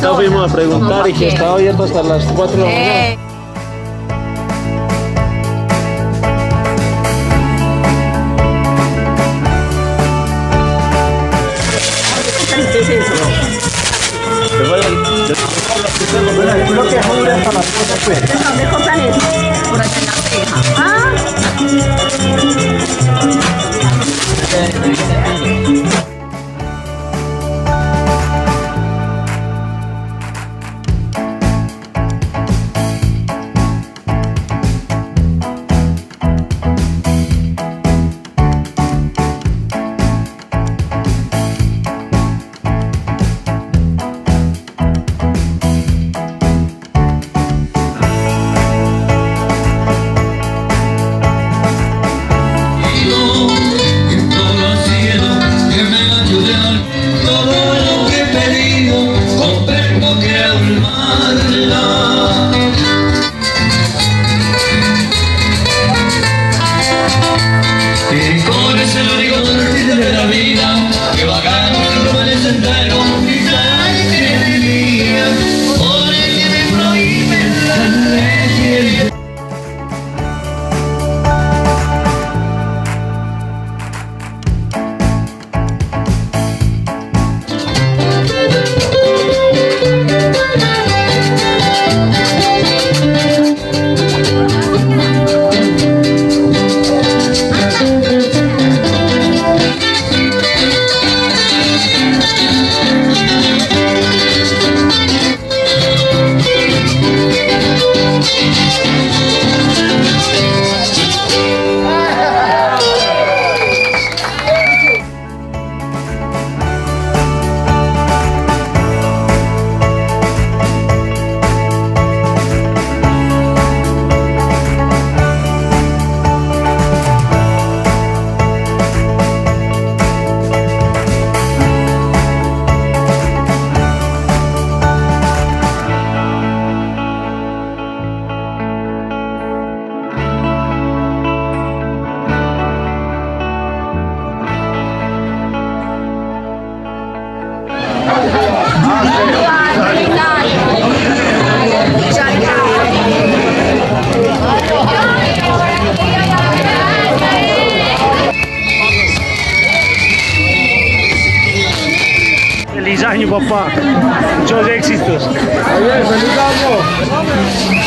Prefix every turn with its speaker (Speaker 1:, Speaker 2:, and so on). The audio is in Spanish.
Speaker 1: Acá fuimos a preguntar y que estaba abierto hasta las 4 de la mañana.
Speaker 2: ¿Qué es eso? Lo que jura para las cosas. ¿Dónde compran eso? Por allá en la ceja. Ah.
Speaker 1: Feliz año, papá. Muchos éxitos.
Speaker 2: Feliz año.